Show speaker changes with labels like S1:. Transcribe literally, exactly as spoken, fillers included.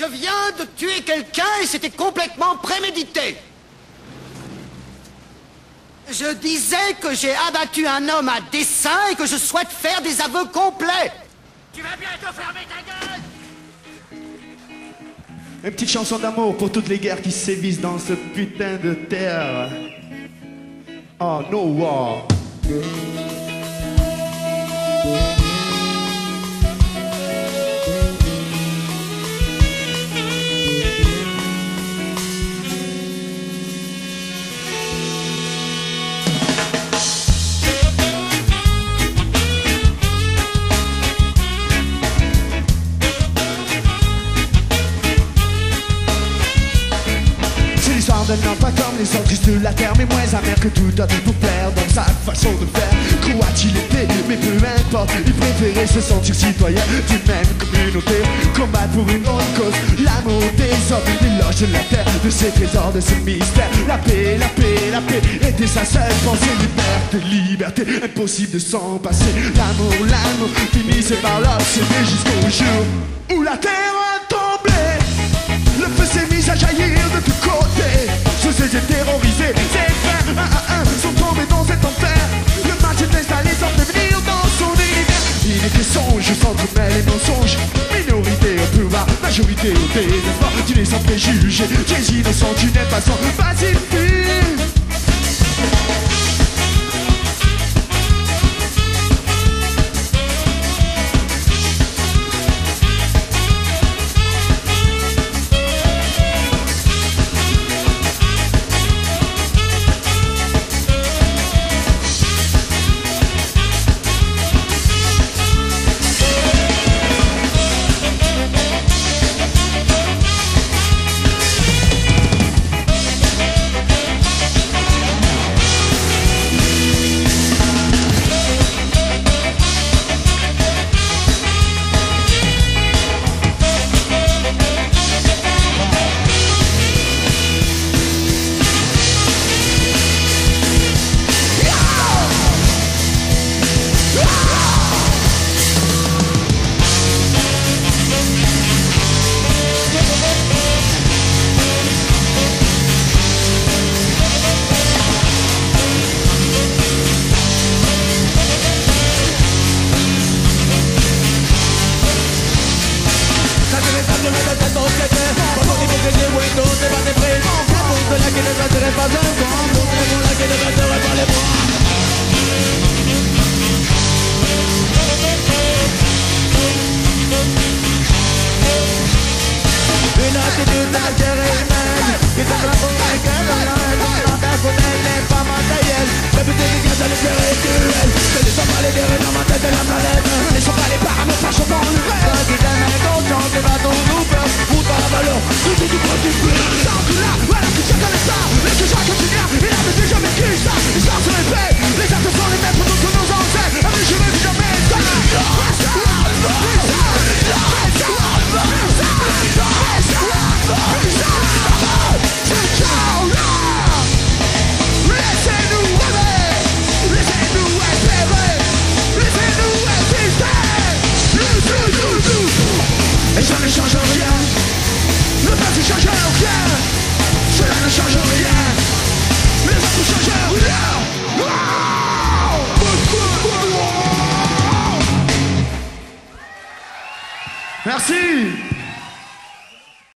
S1: Je viens de tuer quelqu'un et c'était complètement prémédité. Je disais que j'ai abattu un homme à dessein et que je souhaite faire des aveux complets. Tu vas bientôt fermer ta gueule.
S2: Une petite chanson d'amour pour toutes les guerres qui sévissent dans ce putain de terre. Oh, no war. D'un homme pas comme les autres tristes de la terre, mais moins amer que tout autre pour plaire dans sa façon de faire. Croit-il aider, mais peu importe, il préférait se sentir citoyen d'une même communauté, combattre pour une autre cause, l'amour des hommes, l'éloge de la terre, de ses trésors, de ses mystères. La paix, la paix, la paix était sa seule pensée. Liberté, liberté, impossible de s'en passer. L'amour, l'amour, finissait par l'obséder jusqu'au jour où la terre a tombé. Le feu s'est mis à jaillir de tous côtés. Je sais, j'ai terrorisé, c'est fait. Un à un sont tombés dans cet enfer. Le match est installé sans devenir dans son univers. Il était songe, s'entremêlent les mensonges. Minorité au pouvoir, majorité au désespoir. Tu n'es sans préjugés, tu es innocent, tu n'es pas sans pacifique. Merci.